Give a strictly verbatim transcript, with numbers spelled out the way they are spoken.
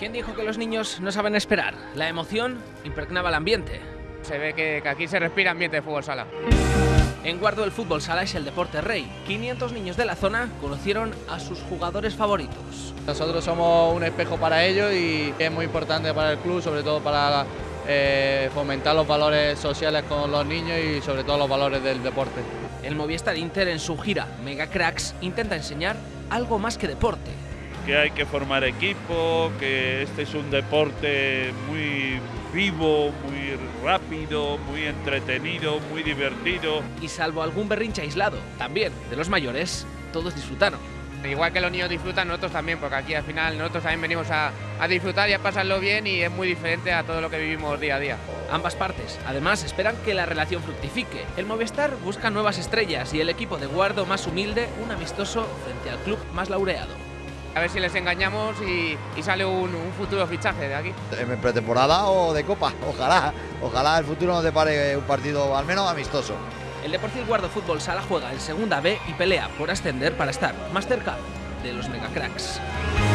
¿Quién dijo que los niños no saben esperar? La emoción impregnaba el ambiente. Se ve que, que aquí se respira ambiente de fútbol sala. En Guardo el fútbol sala es el deporte rey. quinientos niños de la zona conocieron a sus jugadores favoritos. Nosotros somos un espejo para ellos y es muy importante para el club, sobre todo para eh, fomentar los valores sociales con los niños y sobre todo los valores del deporte. El Movistar Inter en su gira Mega Cracks intenta enseñar algo más que deporte. Que hay que formar equipo, que este es un deporte muy vivo, muy rápido, muy entretenido, muy divertido. Y salvo algún berrinche aislado, también de los mayores, todos disfrutaron. Igual que los niños disfrutan, nosotros también, porque aquí al final nosotros también venimos a, a disfrutar y a pasarlo bien y es muy diferente a todo lo que vivimos día a día. Ambas partes, además, esperan que la relación fructifique. El Movistar busca nuevas estrellas y el equipo de Guardo más humilde, un amistoso frente al club más laureado. A ver si les engañamos y, y sale un, un futuro fichaje de aquí. ¿En pretemporada o de Copa? Ojalá, ojalá el futuro nos depare un partido al menos amistoso. El Deportivo Guardo Fútbol Sala juega en Segunda B y pelea por ascender para estar más cerca de los Megacracks.